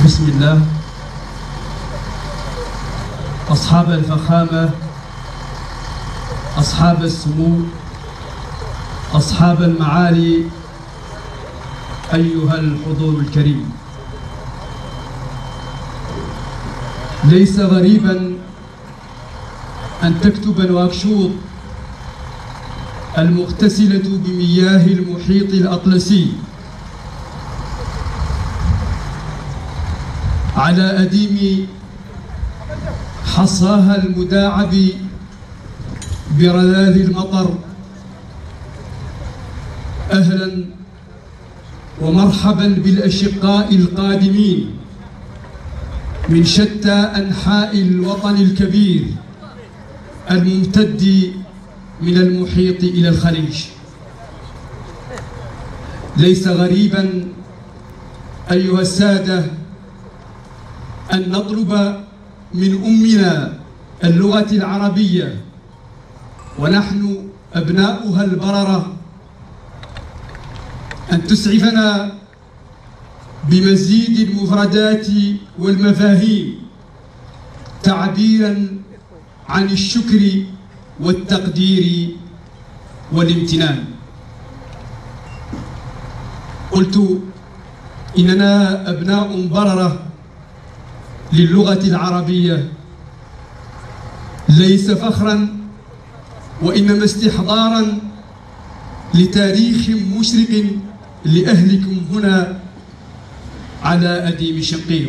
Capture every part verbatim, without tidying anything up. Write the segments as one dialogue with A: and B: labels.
A: بسم الله. أصحاب الفخامة، أصحاب السمو، أصحاب المعالي، أيها الحضور الكريم، ليس غريبا أن تكتب نواكشوط المغتسلة بمياه المحيط الأطلسي على أديم حصاها المداعب برذاذ المطر أهلا ومرحبا بالأشقاء القادمين من شتى أنحاء الوطن الكبير الممتد من المحيط إلى الخليج. ليس غريبا أيها السادة أن نطلب من أمنا اللغة العربية ونحن أبناؤها البررة أن تسعفنا بمزيد المفردات والمفاهيم تعبيرا عن الشكر والتقدير والامتنان. قلت إننا أبناء بررة للغة العربية، ليس فخرا وإنما استحضارا لتاريخ مشرق لأهلكم هنا على أديم شنقيط.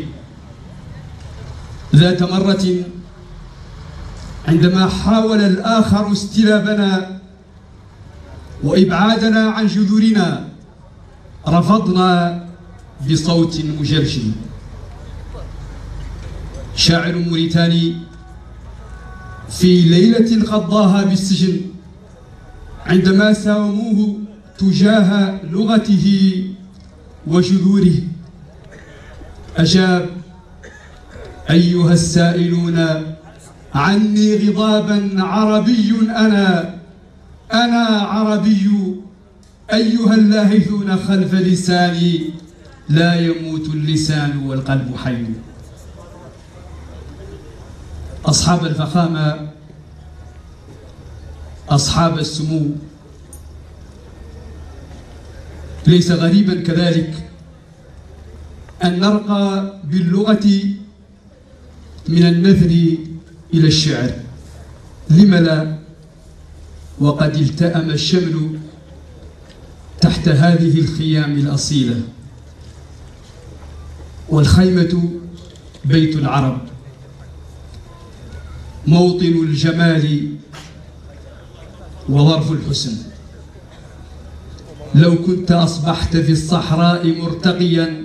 A: ذات مرة عندما حاول الآخر استلابنا وإبعادنا عن جذورنا رفضنا بصوت مجرجر. شاعر موريتاني في ليلة قضاها بالسجن عندما ساوموه تجاه لغته وجذوره أجاب: أيها السائلون عني غضابا عربي أنا أنا عربي، أيها اللاهثون خلف لساني لا يموت اللسان والقلب حي. أصحاب الفخامة، أصحاب السمو، ليس غريبا كذلك أن نرقى باللغة من النثر إلى الشعر. لم لا؟ وقد التأم الشمل تحت هذه الخيام الأصيلة، والخيمة بيت العرب، موطن الجمال وظرف الحسن. لو كنت أصبحت في الصحراء مرتقيا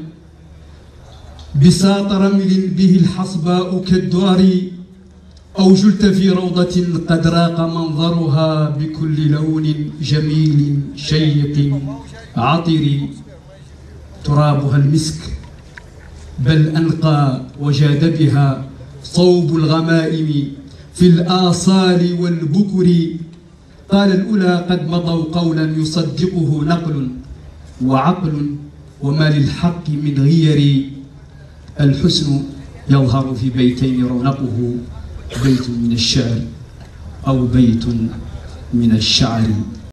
A: بساط رمل به الحصباء كالدرر، أو جلت في روضة قد راق منظرها بكل لون جميل شيق عطر، ترابها المسك بل أنقى وجاد بها صوب الغمائم في الآصال والبكر. قال الأولى قد مضوا قولا يصدقه نقل وعقل، وما للحق من غير. الحسن يظهر في بيتين رونقه، بيت من الشعر أو بيت من الشعر.